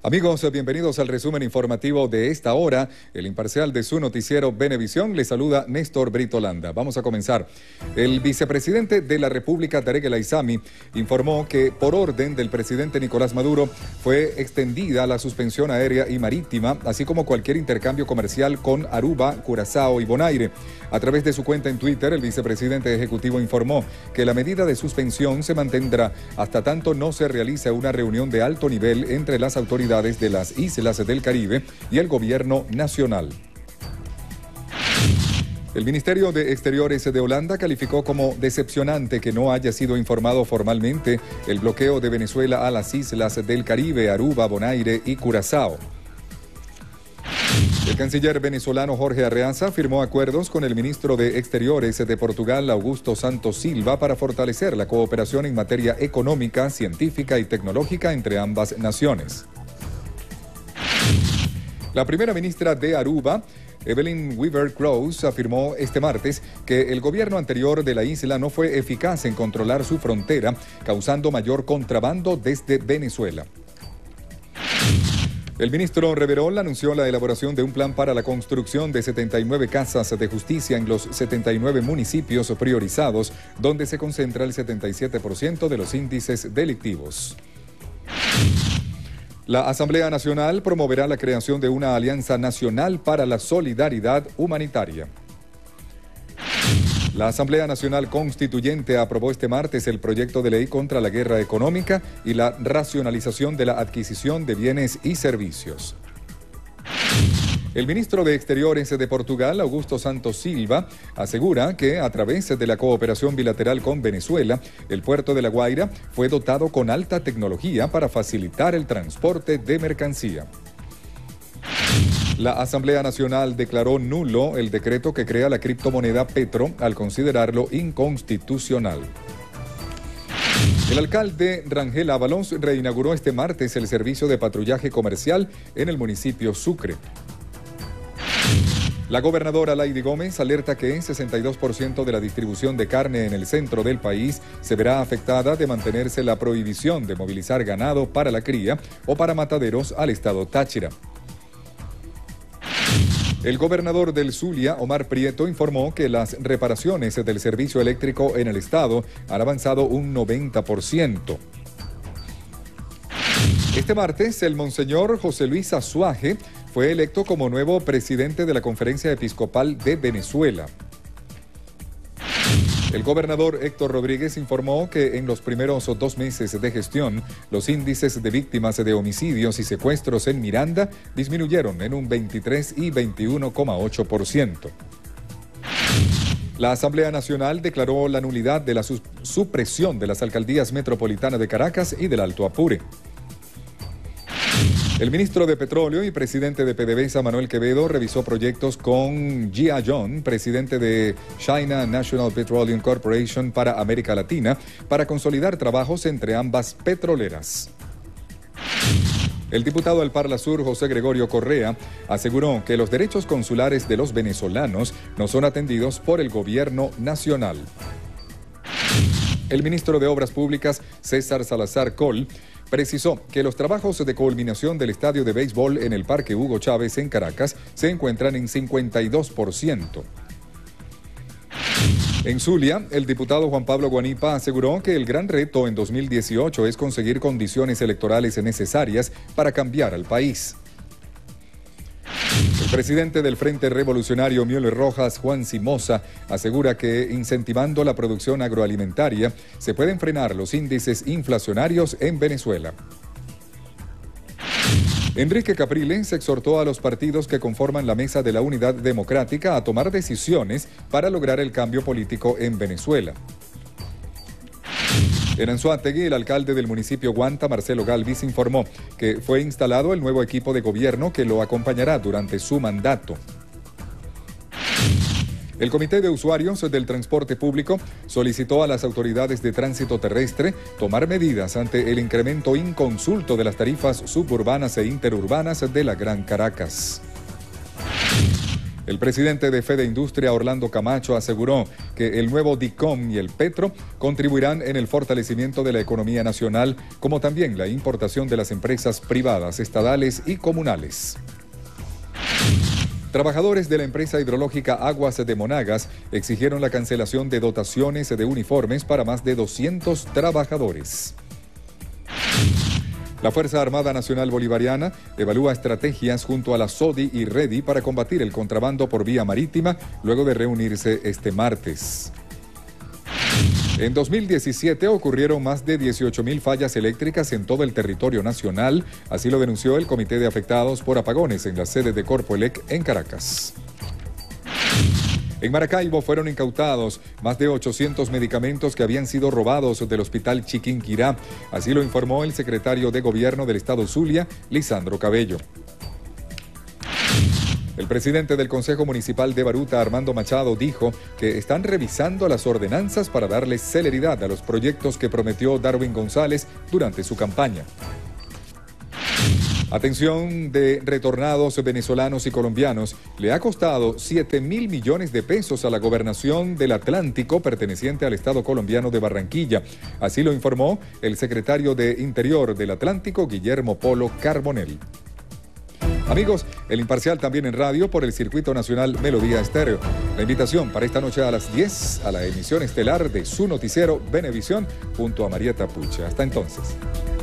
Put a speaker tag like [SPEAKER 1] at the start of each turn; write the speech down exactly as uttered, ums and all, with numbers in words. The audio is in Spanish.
[SPEAKER 1] Amigos, bienvenidos al resumen informativo de esta hora. El imparcial de su noticiero Venevisión les saluda Néstor Brito Landa. Vamos a comenzar. El vicepresidente de la República, Tarek El Aissami, informó que por orden del presidente Nicolás Maduro fue extendida la suspensión aérea y marítima, así como cualquier intercambio comercial con Aruba, Curazao y Bonaire. A través de su cuenta en Twitter, el vicepresidente ejecutivo informó que la medida de suspensión se mantendrá hasta tanto no se realice una reunión de alto nivel entre las autoridades de las islas del Caribe y el gobierno nacional. El Ministerio de Exteriores de Holanda calificó como decepcionante que no haya sido informado formalmente el bloqueo de Venezuela a las islas del Caribe, Aruba, Bonaire y Curazao. El canciller venezolano Jorge Arreaza firmó acuerdos con el ministro de Exteriores de Portugal, Augusto Santos Silva, para fortalecer la cooperación en materia económica, científica y tecnológica entre ambas naciones. La primera ministra de Aruba, Evelyn Weaver-Krause, afirmó este martes que el gobierno anterior de la isla no fue eficaz en controlar su frontera, causando mayor contrabando desde Venezuela. El ministro Reverol anunció la elaboración de un plan para la construcción de setenta y nueve casas de justicia en los setenta y nueve municipios priorizados, donde se concentra el setenta y siete por ciento de los índices delictivos. La Asamblea Nacional promoverá la creación de una Alianza Nacional para la Solidaridad Humanitaria. La Asamblea Nacional Constituyente aprobó este martes el proyecto de ley contra la guerra económica y la racionalización de la adquisición de bienes y servicios. El ministro de Exteriores de Portugal, Augusto Santos Silva, asegura que a través de la cooperación bilateral con Venezuela, el puerto de La Guaira fue dotado con alta tecnología para facilitar el transporte de mercancía. La Asamblea Nacional declaró nulo el decreto que crea la criptomoneda Petro al considerarlo inconstitucional. El alcalde Rangel Ábalos reinauguró este martes el servicio de patrullaje comercial en el municipio Sucre. La gobernadora Lady Gómez alerta que sesenta y dos por ciento de la distribución de carne en el centro del país se verá afectada de mantenerse la prohibición de movilizar ganado para la cría o para mataderos al estado Táchira. El gobernador del Zulia, Omar Prieto, informó que las reparaciones del servicio eléctrico en el estado han avanzado un noventa por ciento. Este martes, el monseñor José Luis Azuaje fue electo como nuevo presidente de la Conferencia Episcopal de Venezuela. El gobernador Héctor Rodríguez informó que en los primeros dos meses de gestión, los índices de víctimas de homicidios y secuestros en Miranda disminuyeron en un veintitrés y veintiuno coma ocho por ciento. La Asamblea Nacional declaró la nulidad de la su- supresión de las alcaldías metropolitanas de Caracas y del Alto Apure. El ministro de Petróleo y presidente de PDVSA, Manuel Quevedo, revisó proyectos con Jia Yong, presidente de China National Petroleum Corporation para América Latina, para consolidar trabajos entre ambas petroleras. El diputado del Parla Sur, José Gregorio Correa, aseguró que los derechos consulares de los venezolanos no son atendidos por el gobierno nacional. El ministro de Obras Públicas, César Salazar Coll, precisó que los trabajos de culminación del estadio de béisbol en el Parque Hugo Chávez en Caracas se encuentran en cincuenta y dos por ciento. En Zulia, el diputado Juan Pablo Guanipa aseguró que el gran reto en dos mil dieciocho es conseguir condiciones electorales necesarias para cambiar al país. El presidente del Frente Revolucionario Müller Rojas, Juan Simosa, asegura que incentivando la producción agroalimentaria se pueden frenar los índices inflacionarios en Venezuela. Enrique Capriles exhortó a los partidos que conforman la Mesa de la Unidad Democrática a tomar decisiones para lograr el cambio político en Venezuela. En Anzoátegui, el alcalde del municipio Guanta, Marcelo Galvis, informó que fue instalado el nuevo equipo de gobierno que lo acompañará durante su mandato. El Comité de Usuarios del Transporte Público solicitó a las autoridades de tránsito terrestre tomar medidas ante el incremento inconsulto de las tarifas suburbanas e interurbanas de la Gran Caracas. El presidente de Fede Industria, Orlando Camacho, aseguró que el nuevo DICOM y el Petro contribuirán en el fortalecimiento de la economía nacional, como también la importación de las empresas privadas, estatales y comunales. Trabajadores de la empresa hidrológica Aguas de Monagas exigieron la cancelación de dotaciones de uniformes para más de doscientos trabajadores. La Fuerza Armada Nacional Bolivariana evalúa estrategias junto a la SODI y REDI para combatir el contrabando por vía marítima luego de reunirse este martes. En dos mil diecisiete ocurrieron más de dieciocho mil fallas eléctricas en todo el territorio nacional, así lo denunció el Comité de Afectados por Apagones en la sede de Corpoelec en Caracas. En Maracaibo fueron incautados más de ochocientos medicamentos que habían sido robados del Hospital Chiquinquirá, así lo informó el secretario de Gobierno del Estado Zulia, Lisandro Cabello. El presidente del Consejo Municipal de Baruta, Armando Machado, dijo que están revisando las ordenanzas para darle celeridad a los proyectos que prometió Darwin González durante su campaña. Atención de retornados venezolanos y colombianos, le ha costado siete mil millones de pesos a la gobernación del Atlántico perteneciente al Estado colombiano de Barranquilla. Así lo informó el secretario de Interior del Atlántico, Guillermo Polo Carbonell. Amigos, El Imparcial también en radio por el Circuito Nacional Melodía Estéreo. La invitación para esta noche a las diez a la emisión estelar de su noticiero Venevisión junto a Marieta Puche. Hasta entonces.